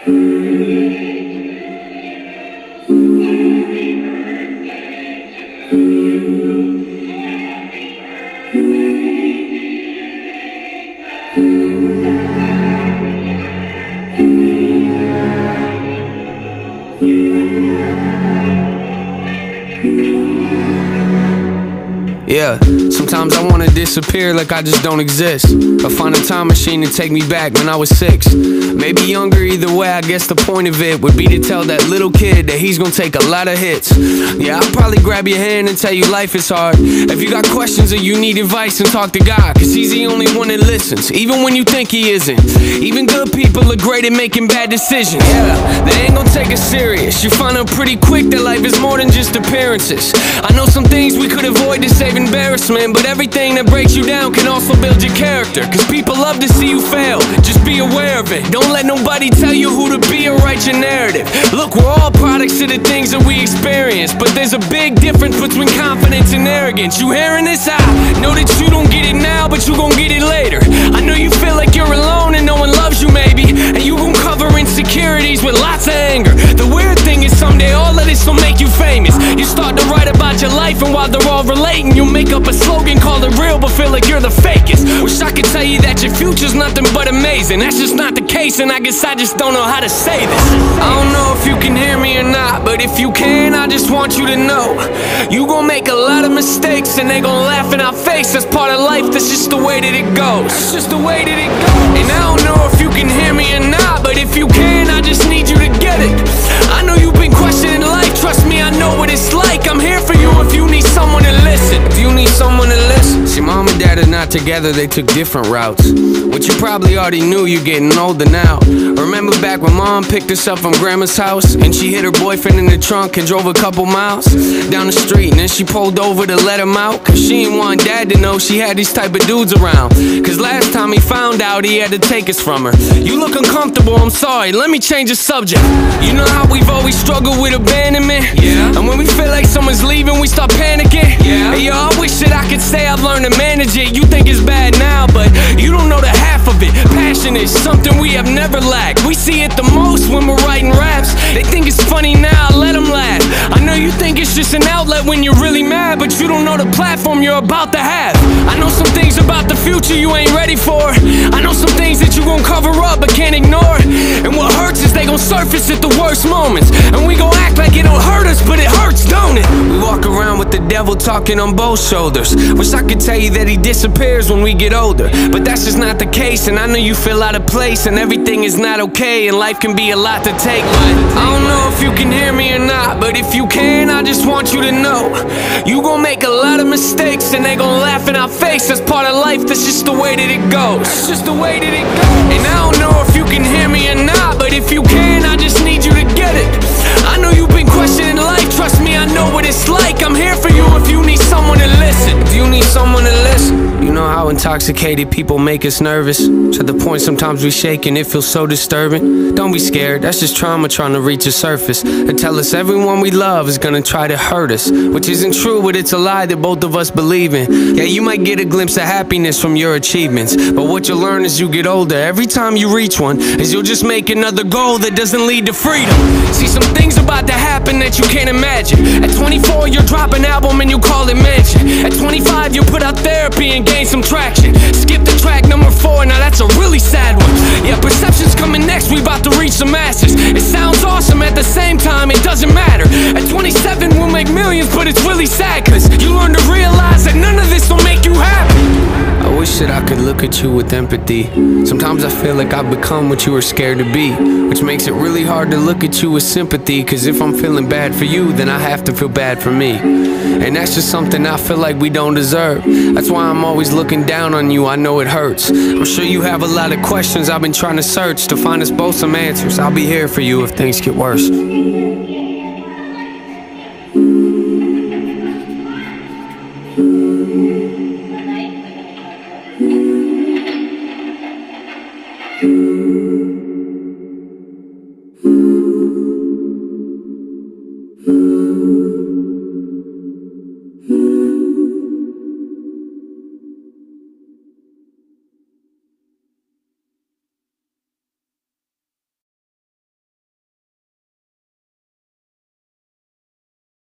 Yeah, sometimes I wanna disappear like I just don't exist, or find a time machine to take me back when I was 6. Maybe younger, either way, I guess the point of it would be to tell that little kid that he's gonna take a lot of hits. Yeah, I'll probably grab your hand and tell you life is hard. If you got questions or you need advice, then talk to God, cause he's the only one that listens, even when you think he isn't. Even good people are great at making bad decisions. Yeah, they ain't gonna take us serious. You find out pretty quick that life is more than just appearances. I know some things we could avoid to save embarrassment, but everything that breaks you down can also build your character, cause people love to see you fail. Just be aware of it. Don't let nobody tell you who to be or write your narrative. Look, we're all products of the things that we experience, but there's a big difference between confidence and arrogance. You hearing this? I know that you don't get it now, but you gon' get it later. I know you feel like you're alone and no one loves you maybe, and you gon' cover insecurities with lots of anger. The weird thing is someday all of this will make you famous. You start to write about your life, and while they're all relating, you make up a slogan, call it real, but feel like you're the fakest. Wish I could tell you that your future's nothing but amazing. That's just not the case, and I guess I just don't know how to say this. I don't know if you can hear me or not, but if you can, I just want you to know you gon' make a lot of mistakes, and they gon' laugh in our face. That's part of life, that's just the way that it goes. That's just the way that it goes. And I don't know if you can hear me or not, but if you can, I just need you to get it. I know you've been questioning life, trust me, I know what it's like. I'm here for you if you need someone to listen. If you need someone to listen. See, mom and dad are not together, they took different routes, which you probably already knew. You're getting older now. Remember back when mom picked us up from grandma's house, and she hid her boyfriend in the trunk and drove a couple miles down the street, and then she pulled over to let him out, cause she didn't want dad to know she had these type of dudes around, cause last time he found out he had to take us from her. You look uncomfortable, I'm sorry, let me change the subject. You know how we've always struggled with abandonment? Yeah. And when we feel like someone's leaving, we start panicking. Yeah. Hey, yo, I wish that I could say I've learned to manage it. You think it's bad now, but you don't know the half of it. Passion is something we have never lacked. We see it the most when we're writing raps. They think it's funny now, let them laugh. I know you think it's just an outlet when you're really mad, but you don't know the platform you're about to have. I know some things about the future you ain't ready for. I know some things that you gon' cover up but can't ignore. And what hurts is they gon' surface at the worst moments, and we gon' act like it don't hurt us, but it hurts, don't it? We walk around with the devil talking on both shoulders. Wish I could tell you that he disappears when we get older, but that's just not the case. And I know you feel out of place, and everything is not okay, and life can be a lot to take. But I don't know if you can hear me or not, but if you can, I just want you to know you gon' make a lot of mistakes, and they gon' laugh in our face. That's part of life, that's just the way that it goes. That's just the way that it goes. And I don't know if you can hear me or not, but if you can, I just need you to get it. I know you've been questioning life, trust me, I know what it's like. I'm here for you if you need someone to listen. If you need someone to listen. You know how intoxicated people make us nervous, to the point sometimes we shake and it feels so disturbing. Don't be scared, that's just trauma trying to reach the surface, and tell us everyone we love is gonna try to hurt us, which isn't true, but it's a lie that both of us believe in. Yeah, you might get a glimpse of happiness from your achievements, but what you'll learn as you get older, every time you reach one, is you'll just make another goal that doesn't lead to freedom. See, some things about to happen that you can't imagine. At 24, you'll drop an album and you call it mansion. At 25, you'll put out therapy and gain some traction. Skip the track number 4, now that's a really sad one. Yeah, perception's coming next, we about to reach the masses. It sounds awesome, at the same time it doesn't matter. At 27, we'll make millions, but it's really sad, cause you learn to realize that none of this will make you happy. I wish that I could look at you with empathy. Sometimes I feel like I've become what you were scared to be, which makes it really hard to look at you with sympathy, cause if I'm feeling bad for you, then I have to feel bad for me, and that's just something I feel like we don't deserve. That's why I'm always looking down on you, I know it hurts. I'm sure you have a lot of questions, I've been trying to search to find us both some answers. I'll be here for you if things get worse. Thank you.